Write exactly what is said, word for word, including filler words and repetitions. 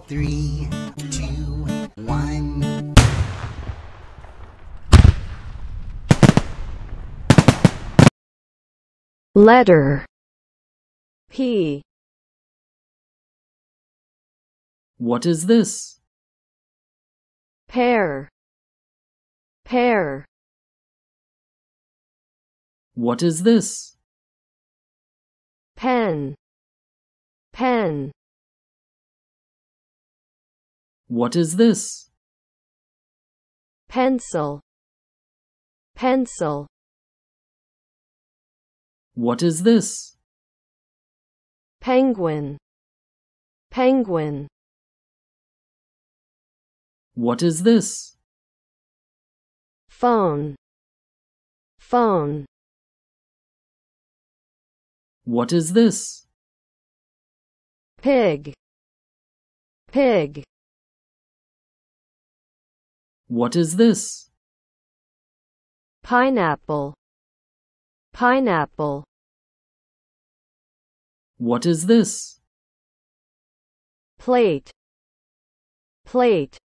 Three, two, one. Letter P. What is this? Pear. Pear. What is this? Pen. Pen. What is this? Pencil. Pencil. What is this? Penguin. Penguin. What is this? Phone. Phone. What is this? Pig. Pig. What is this? Pineapple. Pineapple. What is this? Plate. Plate.